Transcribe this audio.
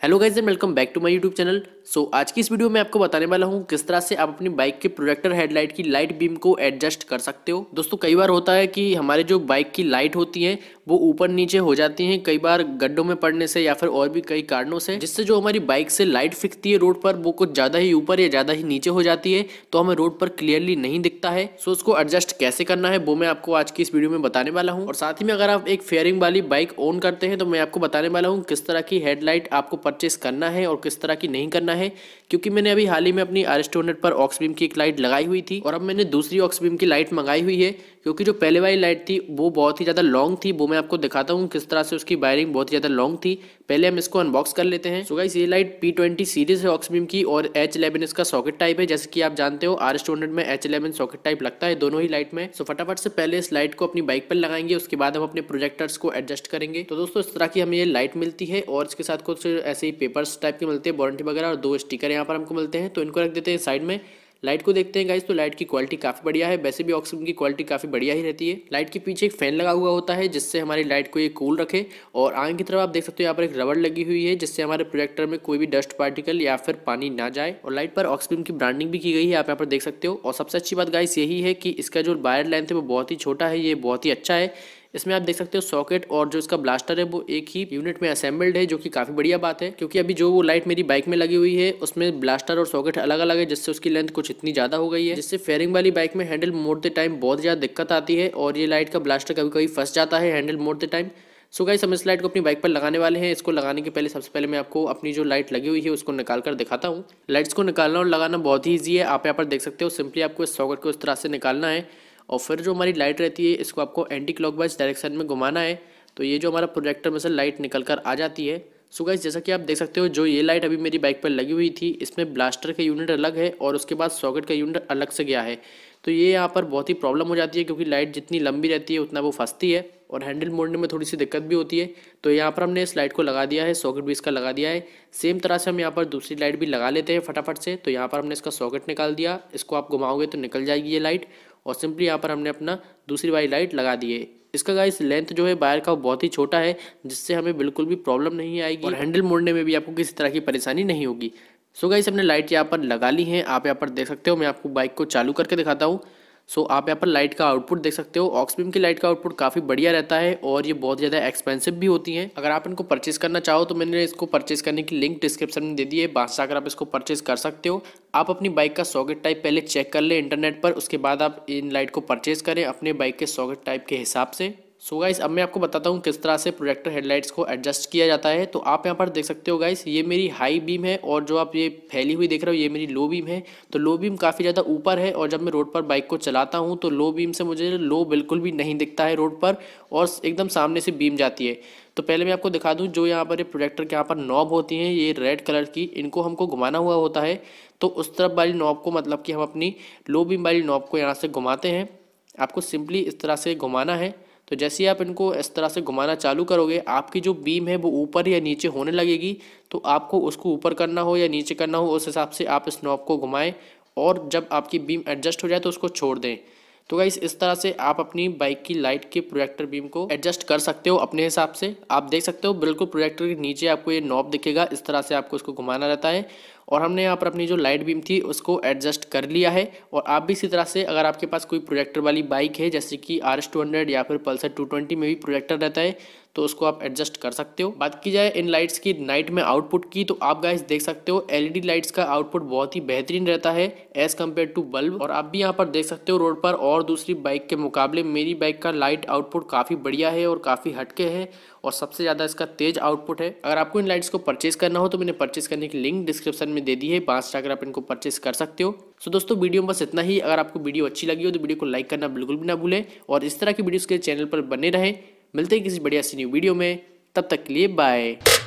Hello guys and welcome back to my YouTube channel. आज की इस वीडियो में आपको बताने वाला हूँ किस तरह से आप अपनी बाइक के प्रोजेक्टर हेडलाइट की लाइट बीम को एडजस्ट कर सकते हो। दोस्तों कई बार होता है कि हमारे जो बाइक की लाइट होती हैं वो ऊपर नीचे हो जाती हैं, कई बार गड्ढों में पड़ने से या फिर और भी कई कारणों से, जिससे जो हमारी बाइक से लाइट फिकती है रोड पर वो कुछ ज़्यादा ही ऊपर या ज़्यादा ही नीचे हो जाती है, तो हमें रोड पर क्लियरली नहीं दिखता है। उसको एडजस्ट कैसे करना है वो मैं आपको आज की इस वीडियो में बताने वाला हूँ। और साथ ही में अगर आप एक फेयरिंग वाली बाइक ओन करते हैं तो मैं आपको बताने वाला हूँ किस तरह की हेडलाइट आपको परचेस करना है और किस तरह की नहीं करना है। क्योंकि मैंने अभी हाल ही में अपनी RS200 पर ऑक्स बीम की एक लाइट लगाई हुई थी और अब मैंने दूसरी ऑक्स बीम की लाइट मंगाई हुई है, क्योंकि जो पहले वाली लाइट थी वो बहुत ही ज़्यादा लॉन्ग थी। वो मैं आपको दिखाता हूँ किस तरह से उसकी वायरिंग बहुत ही ज़्यादा लॉन्ग थी। पहले हम इसको अनबॉक्स कर लेते हैं। सो गाइस ये लाइट P20 सीरीज है ऑक्स बीम की और H11 इसका सॉकेट टाइप है। जैसे कि आप जानते हो RS200 में H11 सॉकेट टाइप लगता है दोनों ही लाइट में। सो फटाफट से पहले इस लाइट को अपनी बाइक पर लगाएंगे, उसके बाद हम अपने प्रोजेक्टर्स को एडजस्ट करेंगे। तो दोस्तों इस तरह की हमें ये लाइट मिलती है और इसके साथ कुछ ऐसे ही पेपर्स टाइप के मिलते हैं, वारंटी वगैरह, और 2 स्टिकर यहाँ पर हमको मिलते हैं। तो इनको रख देते हैं साइड में। लाइट को देखते हैं गाइस, तो लाइट की क्वालिटी काफ़ी बढ़िया है। वैसे भी ऑक्सीजन की क्वालिटी काफ़ी बढ़िया ही रहती है। लाइट के पीछे एक फैन लगा हुआ होता है जिससे हमारी लाइट को ये कूल रखे, और आगे की तरफ आप देख सकते हो यहाँ पर एक रबड़ लगी हुई है जिससे हमारे प्रोजेक्टर में कोई भी डस्ट पार्टिकल या फिर पानी ना जाए। और लाइट पर ऑक्सीजन की ब्रांडिंग भी की गई है, आप यहाँ पर देख सकते हो। और सबसे अच्छी बात गाइस यही है कि इसका जो वायर लेंथ है वो बहुत ही छोटा है, ये बहुत ही अच्छा है। इसमें आप देख सकते हो सॉकेट और जो इसका ब्लास्टर है वो एक ही यूनिट में असेंबल्ड है, जो कि काफ़ी बढ़िया बात है। क्योंकि अभी जो वो लाइट मेरी बाइक में लगी हुई है उसमें ब्लास्टर और सॉकेट अलग अलग है, जिससे उसकी लेंथ कुछ इतनी ज़्यादा हो गई है, जिससे फेयरिंग वाली बाइक में हैंडल मोड़ते टाइम बहुत ज़्यादा दिक्कत आती है और ये लाइट का ब्लास्टर कभी कभी फंस जाता है हैंडल मोड़ते टाइम। सो गाइस हम इस लाइट को अपनी बाइक पर लगाने वाले हैं। इसको लगाने के पहले सबसे पहले मैं आपको अपनी जो लाइट लगी हुई है उसको निकाल कर दिखाता हूँ। लाइट्स को निकालना और लगाना बहुत ही ईजी है, आप यहाँ पर देख सकते हो। सिंपली आपको इस सॉकेट को इस तरह से निकालना है और फिर जो हमारी लाइट रहती है इसको आपको एंटी क्लॉकवाइज डायरेक्शन में घुमाना है, तो ये जो हमारा प्रोजेक्टर में से लाइट निकल कर आ जाती है। सो गाइस जैसा कि आप देख सकते हो, जो ये लाइट अभी मेरी बाइक पर लगी हुई थी इसमें ब्लास्टर का यूनिट अलग है और उसके बाद सॉकेट का यूनिट अलग से गया है। तो ये यहाँ पर बहुत ही प्रॉब्लम हो जाती है, क्योंकि लाइट जितनी लंबी रहती है उतना वो फंसती है और हैंडल मोड़ने में थोड़ी सी दिक्कत भी होती है। तो यहाँ पर हमने इस लाइट को लगा दिया है, सॉकेट भी इसका लगा दिया है। सेम तरह से हम यहाँ पर दूसरी लाइट भी लगा लेते हैं फटाफट से। तो यहाँ पर हमने इसका सॉकेट निकाल दिया, इसको आप घुमाओगे तो निकल जाएगी ये लाइट, और सिंपली यहाँ पर हमने अपना दूसरी वाली लाइट लगा दी है। इसका गाइस लेंथ जो है वायर का बहुत ही छोटा है, जिससे हमें बिल्कुल भी प्रॉब्लम नहीं आएगी और हैंडल मोड़ने में भी आपको किसी तरह की परेशानी नहीं होगी। सो गाइस हमने लाइट यहाँ पर लगा ली है, आप यहाँ पर देख सकते हो। मैं आपको बाइक को चालू करके दिखाता हूँ। आप यहाँ पर लाइट का आउटपुट देख सकते हो। ऑक्स बीम की लाइट का आउटपुट काफ़ी बढ़िया रहता है और ये बहुत ज़्यादा एक्सपेंसिव भी होती हैं। अगर आप इनको परचेस करना चाहो तो मैंने इसको परचेस करने की लिंक डिस्क्रिप्शन में दे दी है, वहाँ से अगर आप इसको परचेस कर सकते हो। आप अपनी बाइक का सॉकेट टाइप पहले चेक कर ले इंटरनेट पर, उसके बाद आप इन लाइट को परचेस करें अपने बाइक के सॉकेट टाइप के हिसाब से। सो गाइस अब मैं आपको बताता हूँ किस तरह से प्रोजेक्टर हेडलाइट्स को एडजस्ट किया जाता है। तो आप यहाँ पर देख सकते हो गाइस, ये मेरी हाई बीम है और जो आप ये फैली हुई देख रहे हो ये मेरी लो बीम है। तो लो बीम काफ़ी ज़्यादा ऊपर है और जब मैं रोड पर बाइक को चलाता हूँ तो लो बीम से मुझे लो बिल्कुल भी नहीं दिखता है रोड पर, और एकदम सामने से बीम जाती है। तो पहले मैं आपको दिखा दूँ, जो यहाँ पर ये प्रोजेक्टर के यहाँ पर नॉब होती हैं ये रेड कलर की, इनको हमको घुमाना हुआ होता है। तो उस तरफ वाली नॉब को, मतलब कि हम अपनी लो बीम वाली नॉब को यहाँ से घुमाते हैं। आपको सिंपली इस तरह से घुमाना है। तो जैसे ही आप इनको इस तरह से घुमाना चालू करोगे, आपकी जो बीम है वो ऊपर या नीचे होने लगेगी। तो आपको उसको ऊपर करना हो या नीचे करना हो उस हिसाब से आप इस नॉब को घुमाएं, और जब आपकी बीम एडजस्ट हो जाए तो उसको छोड़ दें। तो गाइस इस तरह से आप अपनी बाइक की लाइट के प्रोजेक्टर बीम को एडजस्ट कर सकते हो अपने हिसाब से। आप देख सकते हो बिल्कुल प्रोजेक्टर के नीचे आपको ये नॉब दिखेगा, इस तरह से आपको इसको घुमाना रहता है। और हमने यहाँ पर अपनी जो लाइट बीम थी उसको एडजस्ट कर लिया है। और आप भी इसी तरह से, अगर आपके पास कोई प्रोजेक्टर वाली बाइक है जैसे कि RS200 या फिर पल्सर 220 में भी प्रोजेक्टर रहता है, तो उसको आप एडजस्ट कर सकते हो। बात की जाए इन लाइट्स की नाइट में आउटपुट की, तो आप गाइस देख सकते हो LED लाइट्स का आउटपुट बहुत ही बेहतरीन रहता है एज कम्पेयर टू बल्ब। और आप भी यहाँ पर देख सकते हो रोड पर, और दूसरी बाइक के मुकाबले मेरी बाइक का लाइट आउटपुट काफ़ी बढ़िया है और काफ़ी हटके है, और सबसे ज़्यादा इसका तेज आउटपुट है। अगर आपको इन लाइट्स को परचेस करना हो तो मैंने परचेस करने की लिंक डिस्क्रिप्शन में दे दी है, वहाँ से अगर आप इनको परचेस कर सकते हो। सो दोस्तों वीडियो में बस इतना ही। अगर आपको वीडियो अच्छी लगी हो तो वीडियो को लाइक करना बिल्कुल भी ना भूलें, और इस तरह की वीडियोज़ के चैनल पर बने रहें। मिलते हैं किसी बढ़िया सी न्यू वीडियो में, तब तक के लिए बाय।